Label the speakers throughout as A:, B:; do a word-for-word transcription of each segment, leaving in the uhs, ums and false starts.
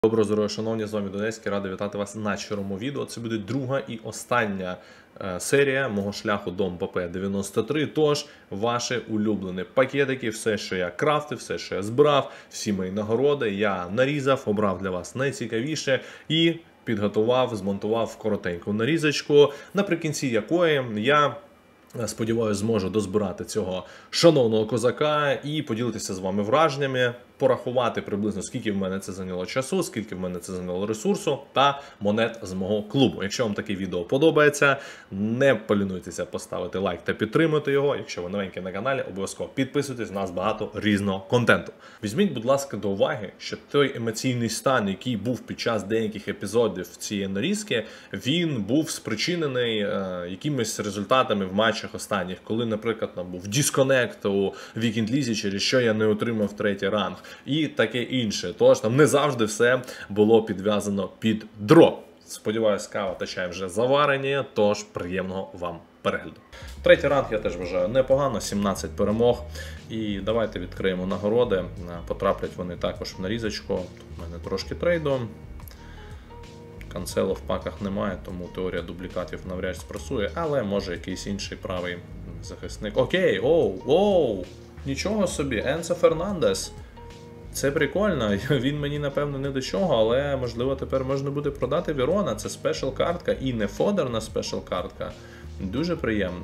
A: Доброго здоров'я, шановні, з вами Донецький, радий вітати вас на черговому відео. Це буде друга і остання е, серія мого шляху до МПП дев'яносто три. Тож, ваші улюблені пакетики, все, що я крафтив, все, що я збирав, всі мої нагороди, я нарізав, обрав для вас найцікавіше і підготував, змонтував коротеньку нарізочку, наприкінці якої я... сподіваюсь, зможу дозбирати цього шановного козака і поділитися з вами враженнями, порахувати приблизно, скільки в мене це зайняло часу, скільки в мене це зайняло ресурсу та монет з мого клубу. Якщо вам таке відео подобається, не полінуйтеся поставити лайк та підтримати його. Якщо ви новенькі на каналі, обов'язково підписуйтесь, у нас багато різного контенту. Візьміть, будь ласка, до уваги, що той емоційний стан, який був під час деяких епізодів цієї нарізки, він був спричинений е, якимись результатами в матчах останніх, коли, наприклад, там був дисконект у Вікенд Лізі, через що я не отримав третій ранг, і таке інше. Тож там не завжди все було підв'язано під дроп. Сподіваюсь, кава та чай вже заварені, тож приємного вам перегляду. Третій ранг я теж вважаю непогано, сімнадцять перемог. І давайте відкриємо нагороди. Потраплять вони також в нарізочку. Тут в мене трошки трейду. Канцелу в паках немає, тому теорія дублікатів навряд спрацює, але може якийсь інший правий захисник. Окей, оу, оу, нічого собі, Енцо Фернандес. Це прикольно, він мені, напевно, не до чого, але, можливо, тепер можна буде продати Вірона. Це спешл картка і не фодерна спешл картка. Дуже приємно.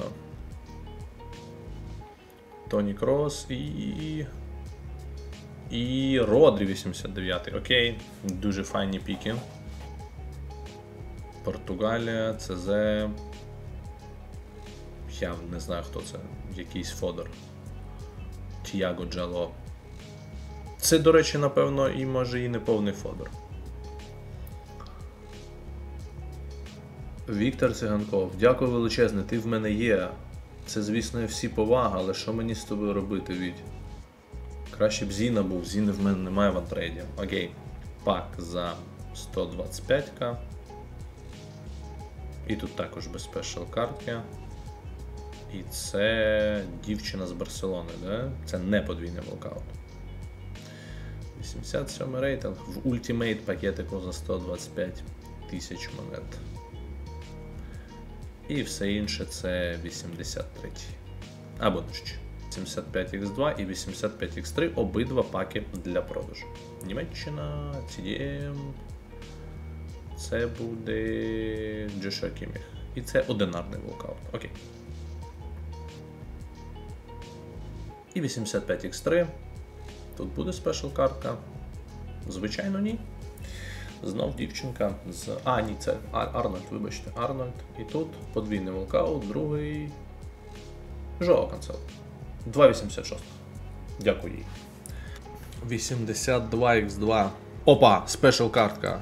A: Тоні Крос і... І Родрі вісімдесят дев'ятий. Окей, дуже файні піки. Португалія, ЦЗ. Я не знаю, хто це. Якийсь фодер. Тіаго Джало. Це, до речі, напевно, і може і не повний фодер. Віктор Циганков. Дякую величезне, ти в мене є. Це, звісно, всі повага, але що мені з тобою робити, Віть? Краще б Зіна був, Зіни в мене немає в антрейді. Окей. Пак за сто двадцять п'ять ка. І тут також без спешл картки. І це дівчина з Барселони, да? Це не подвійний волкаут. вісімдесят сьомий рейтинг в ультимейт пакетику за сто двадцять п'ять тисяч монет. І все інше це вісімдесят три. Або нижче. сімдесят п'ять ікс два і вісімдесят п'ять ікс три обидва паки для продажу. Німеччина, Ці Ді Ем. Це буде Джошуа Кіміх. І це одинарний волкаут. Окей. І вісімдесят п'ять ікс три. Тут буде спешл картка. Звичайно, ні. Знов дівчинка з... А, ні, це Арнольд, вибачте, Арнольд. І тут подвійний волкаут, другий... Жоао Канцело. два вісімдесят шість. Дякую їй. вісімдесят два ікс два. Опа, спешл картка.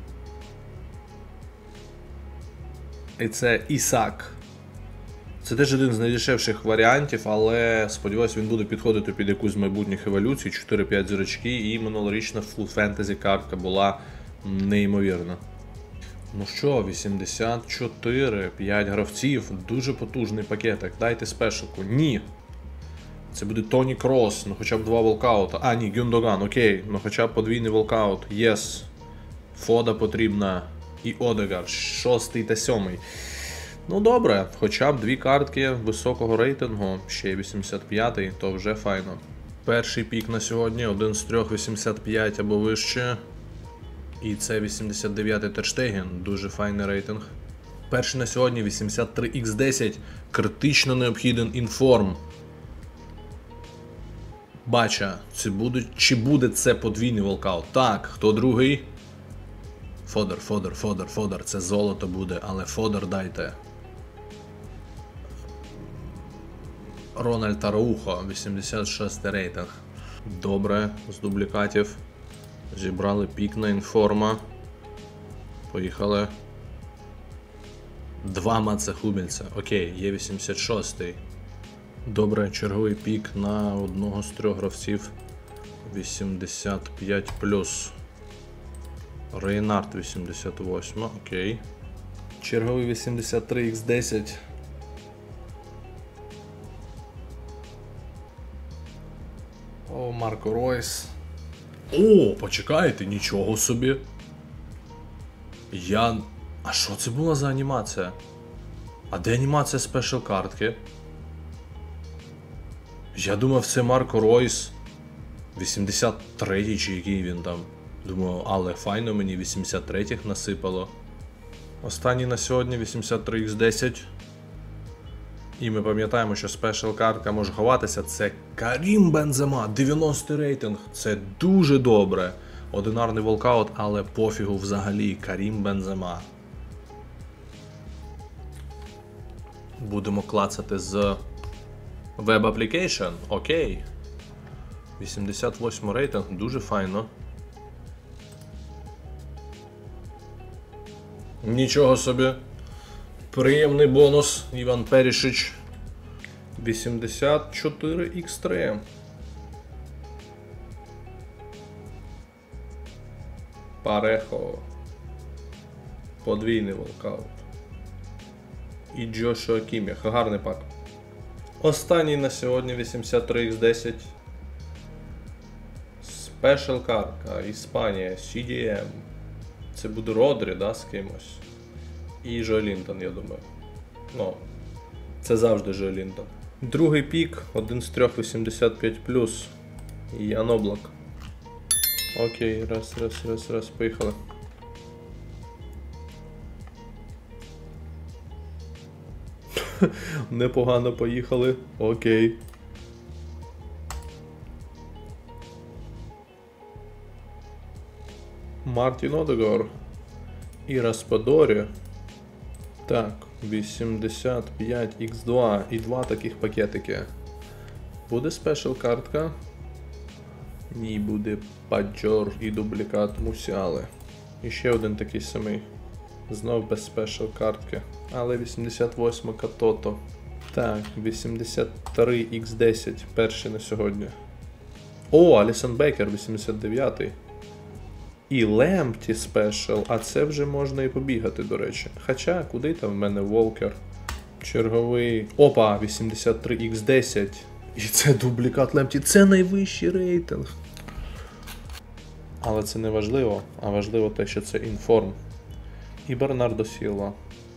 A: І це Ісак. Це теж один з найдешевших варіантів, але сподіваюся, він буде підходити під якусь з майбутніх еволюцій. чотири-п'ять зірочки, і минулорічна Full Fantasy картка була неймовірна. Ну що, вісімдесят чотири, п'ять гравців, дуже потужний пакетик. Дайте спешалку. Ні. Це буде Тоні Крос, ну хоча б два волкаута. А, ні, Гюндоган, окей, ну хоча б подвійний волкаут. Єс. Фода потрібна. І Одегар, шостий та сьомий. Ну добре, хоча б дві картки високого рейтингу, ще й вісімдесят п'ятий, то вже файно. Перший пік на сьогодні, один з трьох вісімдесят п'ять або вище. І це вісімдесят дев'ятий Терштеген, дуже файний рейтинг. Перший на сьогодні вісімдесят три ікс десять, критично необхіден інформ. Бача, чи буде, чи буде це подвійний волкаут? Так, хто другий? Фодер, Фодер, Фодер, Фодер, це золото буде, але Фодер дайте. Рональд Араухо, вісімдесят шостий рейтинг. Добре, з дублікатів. Зібрали пік на інформа. Поїхали. Два Маца Хумельса. Окей, є вісімдесят шостий. Добре, черговий пік на одного з трьох гравців. вісімдесят п'ять плюс. Рейнард вісімдесят восьмий, окей. Черговий вісімдесят три ікс десять. О, Марко Ройс. О, почекайте, нічого собі. Я... А що це була за анімація? А де анімація спешл картки? Я думав, це Марко Ройс. вісімдесят третій чи який він там. Думаю, але файно мені вісімдесят третіх насипало. Останній на сьогодні вісімдесят три ікс десять. І ми пам'ятаємо, що спешл картка може ховатися. Це Карім Бензема, дев'яностий рейтинг. Це дуже добре. Одинарний волкаут, але пофігу взагалі. Карім Бензема. Будемо клацати з Web Application. Окей. вісімдесят восьмий рейтинг, дуже файно. Нічого собі. Приємний бонус, Іван Перішич. вісімдесят чотири ікс три. Парехо. Подвійний волкаут. І Джошуа Кіміх. Гарний пак. Останній на сьогодні вісімдесят три ікс десять. Спешл картка. Іспанія. сі ді ем. Це буде Родрі, да, з кимось. І Жоелінтон, я думаю. Ну, це завжди Жоелінтон. Другий пік, один з трьох вісімдесят п'ять плюс. Ян Облак. Окей, раз, раз, раз, раз, поїхали. Непогано поїхали. Окей. Мартін Одегор. І Распадорі. Так, вісімдесят п'ять ікс два і два таких пакетики. Буде спешл картка. Ні, буде Паджор і дублікат Мусіали. І ще один такий самий. Знов без спешл картки. Але вісімдесят восьма Катото. Так, вісімдесят три ікс десять. Перший на сьогодні. О, Алісон Бейкер, вісімдесят дев'ятий. І Лемпті спешл, а це вже можна і побігати, до речі. Хоча, куди там в мене Волкер? Черговий. Опа, вісімдесят три ікс десять. І це дублікат Лемпті. Це найвищий рейтинг. Але це не важливо, а важливо те, що це інформ. І Бернардо Сілва.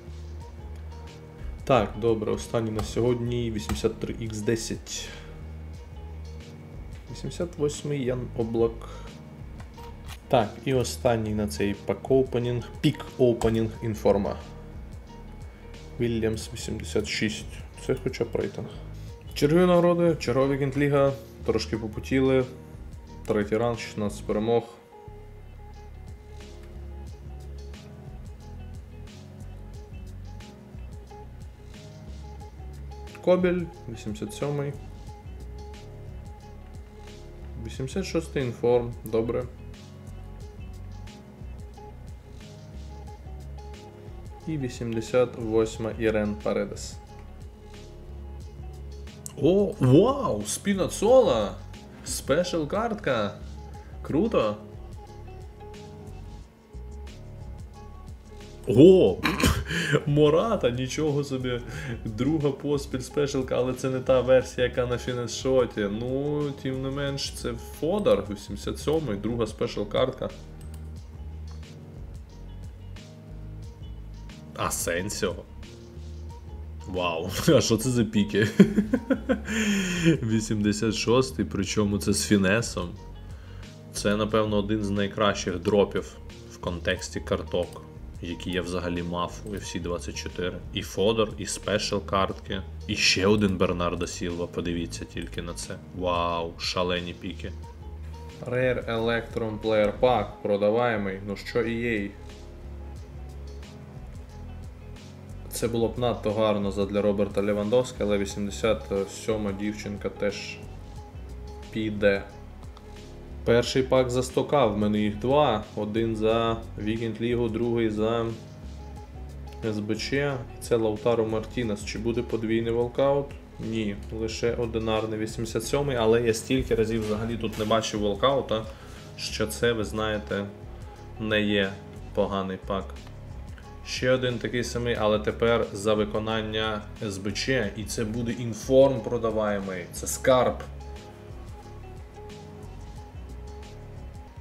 A: Так, добре, останній на сьогодні вісімдесят три ікс десять. вісімдесят восьмий Ян Облак. Так, і останній на цей пак-опенінг, пік-опенінг інформа. Вільямс вісімдесят шість. Це хоча б рейтинг. Чергові нагороди, чергова Вікенд-ліга, трошки попутіли. Третій ранг, шістнадцять перемог. Кобель, вісімдесят сьомий. вісімдесят шостий інформ, добре. І вісімдесят восьма Ірен Паредес. О, вау! Спінацола! Спешл картка! Круто! О! Мората, нічого собі. Друга поспіль спешалка, але це не та версія, яка на фінес-шоті. Ну, тим не менш, це Фодор, вісімдесят сьомий, друга спешл картка. Асенсіо. Вау, а що це за піки? вісімдесят шостий, причому це з фінесом. Це, напевно, один з найкращих дропів в контексті карток, які я взагалі мав у еф сі двадцять чотири. І Фодор, і спешл картки, і ще один Бернардо Сілва, подивіться тільки на це. Вау, шалені піки. Rare Electron Player Pack, продаваємий, ну що і ей. Це було б надто гарно задля Роберта Левандовська, але вісімдесят сьома дівчинка теж піде. Перший пак за сто ка, в мене їх два. Один за Вікенд Лігу, другий за ес бе че. Це Лаутаро Мартінес. Чи буде подвійний волкаут? Ні, лише одинарний вісімдесят сьомий, але я стільки разів взагалі тут не бачив волкаута, що це, ви знаєте, не є поганий пак. Ще один такий самий, але тепер за виконання ес бе че. І це буде інформ продаваємий. Це скарб.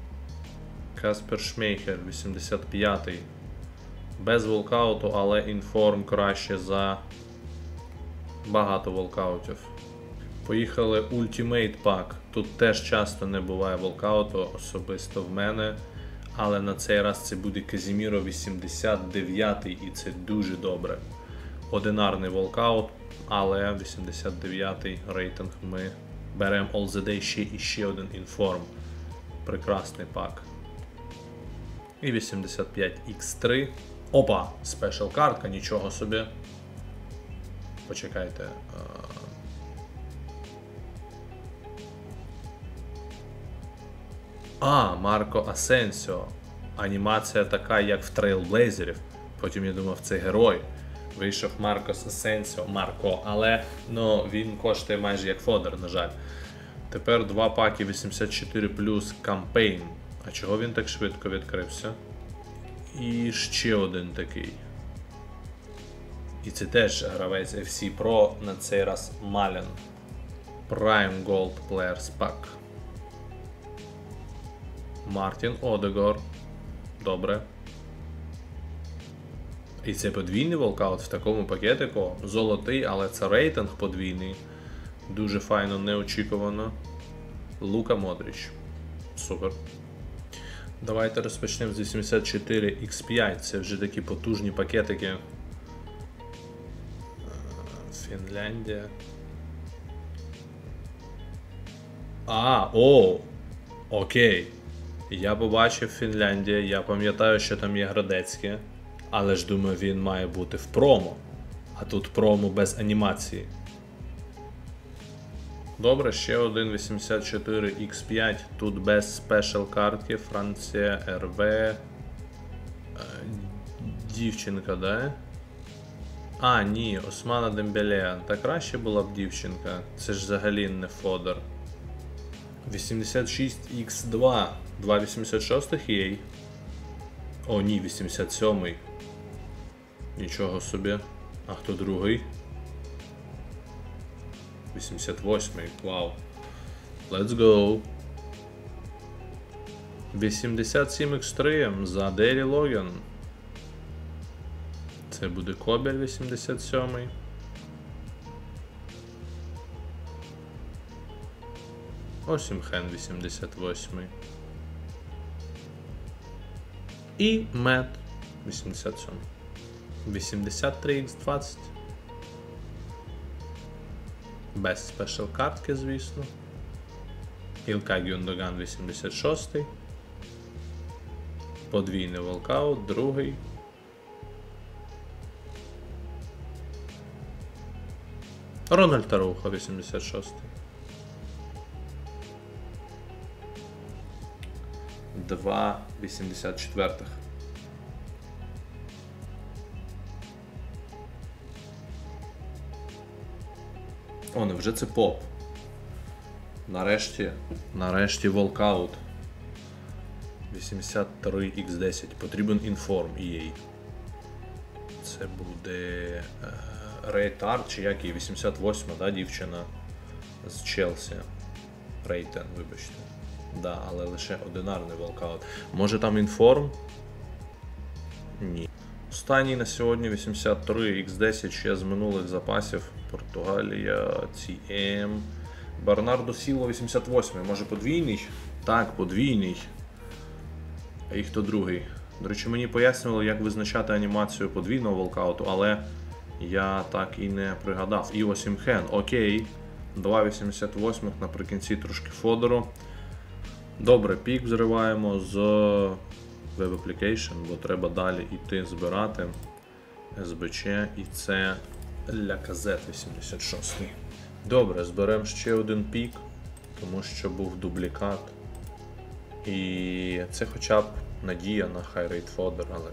A: Каспер Шмейхер, вісімдесят п'ятий. Без волкауту, але інформ краще за багато волкаутів. Поїхали Ultimate Pack. Тут теж часто не буває волкауту, особисто в мене. Але на цей раз це буде Казіміро вісімдесят дев'ятий і це дуже добре. Одинарний волкаут, але вісімдесят дев'ятий рейтинг ми беремо All the Day ще і ще один інформ. Прекрасний пак. І вісімдесят п'ять ікс три. Опа! Спешл картка, нічого собі. Почекайте. А, Марко Асенсіо. Анімація така, як в Трейлблейзерів. Потім я думав, це герой. Вийшов Маркос Асенсіо, Марко, але ну, він коштує майже як фодер, на жаль. Тепер два паки вісімдесят чотири плюс Campaign. А чого він так швидко відкрився? І ще один такий. І це теж гравець еф сі Pro, на цей раз Мален. Prime Gold Players Pack. Мартін Одегор. Добре. І це подвійний волкаут в такому пакетику. Золотий, але це рейтинг подвійний. Дуже файно, неочікувано. Лука Модріч. Супер. Давайте розпочнемо з вісімдесят чотири ікс п'ять. Це вже такі потужні пакетики. Фінляндія. А, о! Окей. Я побачив Фінляндія, я пам'ятаю, що там є Градецьке. Але ж думаю, він має бути в промо. А тут промо без анімації. Добре, ще один вісімдесят чотири ікс п'ять. Тут без спешл картки. Франція, РВ. Дівчинка, да? А, ні, Османа Дембеле. Та краще була б дівчинка. Це ж взагалі не фодер. вісімдесят шість ікс два. Два вісімдесят шостих є. О, ні, вісімдесят сьомий. Нічого собі. А хто другий? вісімдесят восьмий. Вау. Let's go. вісімдесят сім ікс три за Дері Логан. Це буде Кобель вісімдесят сьомий. Осімхен вісімдесят восьмий. І Мет вісімдесят сьомий. вісімдесят три ікс двадцять. Без спешл картки, звісно. Ілкай Гюндоган вісімдесят шостий. Подвійний волкаут, другий. Рональд Таруха вісімдесят шостий. Два вісімдесят четвертих. О, невже це поп? Нарешті, нарешті волкаут. вісімдесят три ікс десять. Потрібен інформ і ей. Це буде Рейтар, чи як і вісімдесят восьма, да, дівчина з Челсі. Рейтен, вибачте. Да, але лише одинарний волкаут. Може там інформ? Ні. Останній на сьогодні вісімдесят три ікс десять, ще з минулих запасів. Португалія, Ці Ем. Бернардо Сілва вісімдесят восьмий. Може подвійний? Так, подвійний. А і хто другий? До речі, мені пояснювали, як визначати анімацію подвійного волкауту, але я так і не пригадав. І Осімхен. Окей. Два вісімдесят восьмих наприкінці трошки фодеру. Добре, пік взриваємо з Web Application, бо треба далі йти збирати ес бе че, і це Ляказет вісімдесят шостий. Добре, зберемо ще один пік, тому що був дублікат. І це хоча б надія на High Rate Fodder, але...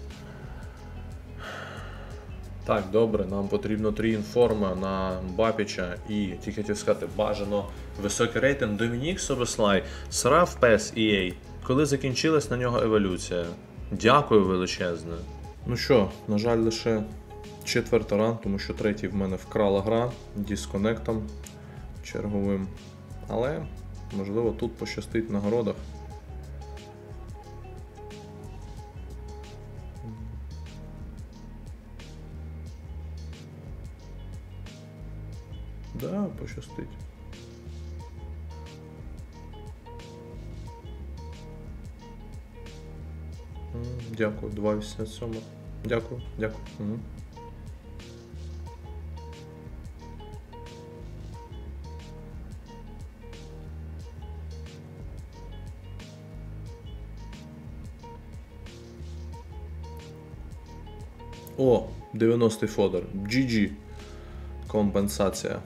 A: Так, добре, нам потрібно три інформа на Мбапіча і, тільки хотів сказати, бажано високий рейтинг. Домінік Собослай, срав пес і ей. Коли закінчилась на нього еволюція? Дякую величезне. Ну що, на жаль, лише четвертий ран, тому що третій в мене вкрала гра дисконектом черговим. Але, можливо, тут пощастить в нагородах. Да, пощастить. Дякую, два вісімдесят сім. Дякую, дякую. Угу. О, дев'яностий Фодор. джі джі. Компенсація.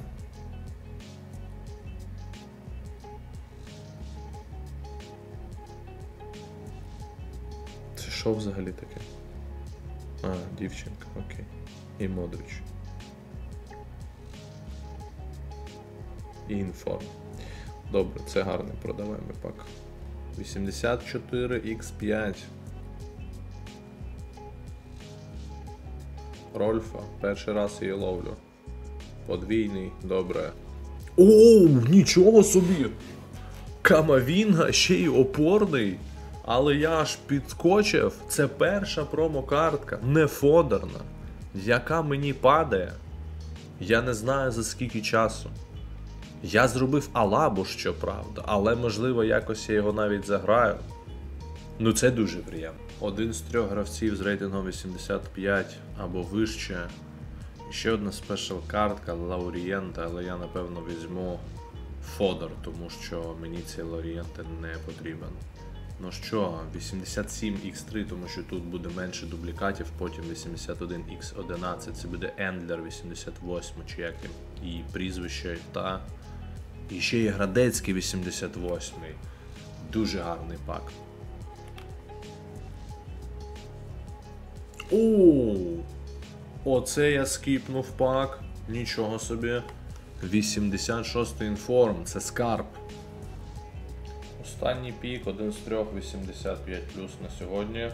A: Це що взагалі таке? А, дівчинка, окей. І Модрич. І інформ. Добре, це гарний продаваємий пак. вісімдесят чотири ікс п'ять. Рольфа. Перший раз її ловлю. Подвійний, добре. Оу, нічого собі! Камавінга, ще й опорний. Але я аж підскочив. Це перша промокартка, не фодерна, яка мені падає. Я не знаю за скільки часу. Я зробив Алабу, щоправда, але можливо якось я його навіть заграю. Ну це дуже приємно. Один з трьох гравців з рейтингом вісімдесят п'ять або вище. Ще одна спешл картка Лаурієнта, але я напевно візьму Фодор, тому що мені цей Лаурієнта не потрібен. Ну що, вісімдесят сім ікс три, тому що тут буде менше дублікатів, потім вісімдесят один ікс одинадцять, це буде Ендлер вісімдесят вісім, чи як і прізвище, та і ще є Градецький вісімдесят вісім. Дуже гарний пак. Оу! Оце я скіпнув пак. Нічого собі. вісімдесят шостий інформ, це скарб. Останній пік, один з трьох, вісімдесят п'ять плюс на сьогодні.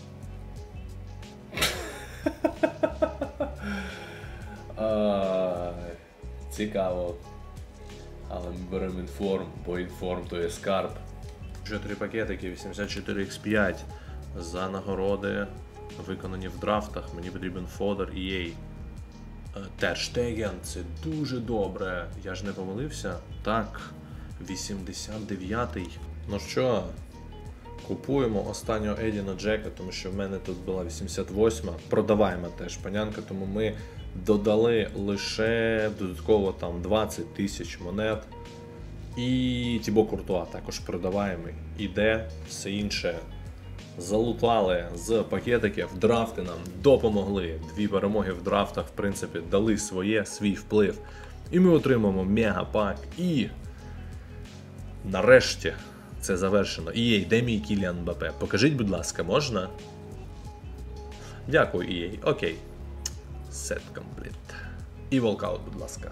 A: Ай, цікаво. Але ми беремо інформ, бо інформ то є скарб. Вже три пакетики, вісімдесят чотири ікс п'ять. За нагороди, виконані в драфтах. Мені потрібен Фодор і Ей. Тер Штеген, це дуже добре. Я ж не помилився. Так, вісімдесят дев'ятий. Ну що, купуємо останнього Едіна Джека, тому що в мене тут була вісімдесят восьма. Продаваємо теж панянка, тому ми додали лише додатково там двадцять тисяч монет. І Тібо Куртуа також продаваємий. Іде, все інше. Залутали з пакетиків, драфти нам допомогли. Дві перемоги в драфтах, в принципі, дали своє, свій вплив. І ми отримаємо мегапак. І нарешті це завершено. І ей, де мій Кіліан Мбаппе? Покажіть, будь ласка, можна? Дякую, і ей. Окей. Set complete. І волкаут, будь ласка.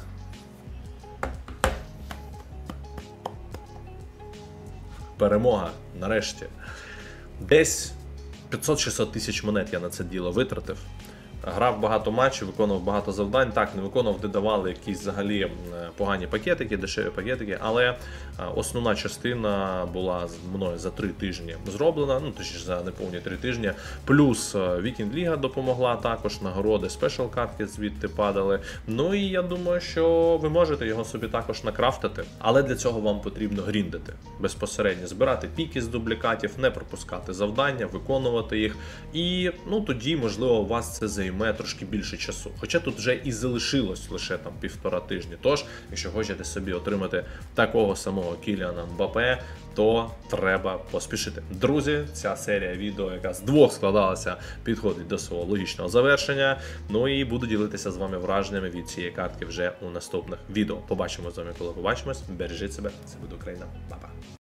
A: Перемога, нарешті. Десь п'ятсот-шістсот тисяч монет я на це діло витратив. Грав багато матчів, виконував багато завдань. Так, не виконував, де давали якісь взагалі погані пакетики, дешеві пакетики, але основна частина була з мною за три тижні зроблена, ну точніше за неповні три тижні. Плюс Вікінг Ліга допомогла, також нагороди, спешл картки звідти падали. Ну і я думаю, що ви можете його собі також накрафтити, але для цього вам потрібно гріндити. Безпосередньо збирати піки з дублікатів, не пропускати завдання, виконувати їх. І ну тоді, можливо, у вас це займе трошки більше часу. Хоча тут вже і залишилось лише там півтора тижні. Тож, якщо хочете собі отримати такого самого Кіліана Мбаппе, то треба поспішити. Друзі, ця серія відео, яка з двох складалася, підходить до свого логічного завершення. Ну і буду ділитися з вами враженнями від цієї картки вже у наступних відео. Побачимо з вами, коли побачимось. Бережіть себе, це буде Україна. Па-па.